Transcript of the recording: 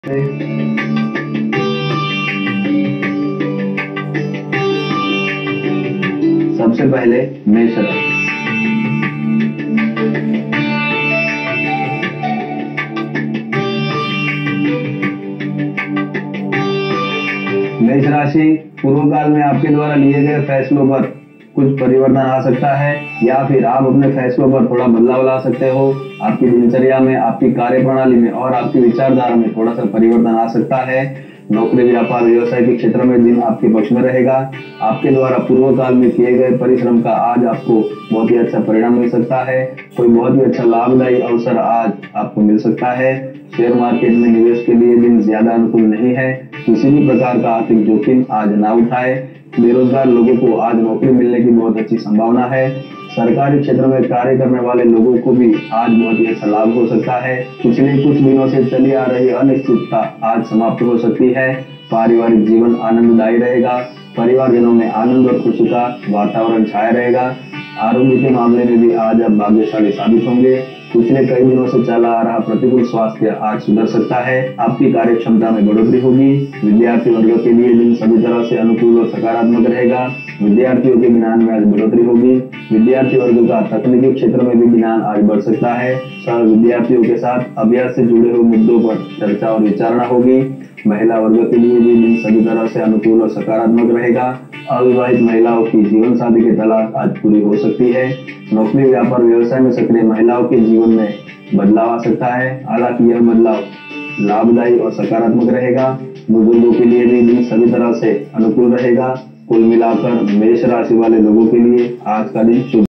सबसे पहले मेष राशि। मेष राशि, पूर्व काल में आपके द्वारा लिए गए फैसलों पर कुछ परिवर्तन आ सकता है या फिर आप अपने फैसलों पर थोड़ा बदलाव ला सकते हो। आपकी दिनचर्या में, आपकी कार्यप्रणाली में और आपकी विचारधारा में थोड़ा सा परिवर्तन आ सकता है। नौकरी, व्यापार, व्यवसाय के क्षेत्र में दिन आपके पक्ष में रहेगा। आपके द्वारा पूर्व काल में किए गए परिश्रम का आज आपको बहुत ही अच्छा परिणाम मिल सकता है। कोई बहुत ही अच्छा लाभदायी अवसर आज आपको मिल सकता है। शेयर मार्केट में निवेश के लिए दिन ज्यादा अनुकूल नहीं है। किसी भी प्रकार का आर्थिक जोखिम आज ना उठाए। बेरोजगार लोगों को आज नौकरी मिलने की बहुत अच्छी संभावना है। सरकारी क्षेत्र में कार्य करने वाले लोगों को भी आज बहुत ही अच्छा लाभ हो सकता है। पिछले कुछ दिनों से चली आ रही अनिश्चितता आज समाप्त हो सकती है। पारिवारिक जीवन आनंददायी रहेगा। परिवारजनों में आनंद और खुशी का वातावरण छाया रहेगा। आरोग्य के मामले में भी आज आप भाग्यशाली साबित होंगे। पिछले कई दिनों से चला आ रहा प्रतिकूल स्वास्थ्य आज सुधर सकता है। आपकी कार्य क्षमता में बढ़ोतरी होगी। विद्यार्थी वर्ग के लिए दिन सभी तरह से अनुकूल और सकारात्मक रहेगा। विद्यार्थियों के ज्ञान में आज बढ़ोतरी होगी। विद्यार्थी वर्ग का तकनीकी क्षेत्र में भी ज्ञान आज बढ़ सकता है। सह विद्यार्थियों के साथ अभ्यास से जुड़े हुए मुद्दों पर चर्चा और विचारणा होगी। महिला वर्ग के लिए भी दिन सभी तरह से अनुकूल और सकारात्मक रहेगा। अविवाहित महिलाओं की जीवन साथी की तलाश आज पूरी हो सकती है। नौकरी, व्यापार, व्यवसाय में सक्रिय महिलाओं के जीवन में बदलाव आ सकता है। हालांकि यह बदलाव लाभदायी और सकारात्मक रहेगा। बुजुर्गों के लिए भी दिन सभी तरह से अनुकूल रहेगा। कुल मिलाकर मेष राशि वाले लोगों के लिए आज का दिन शुभ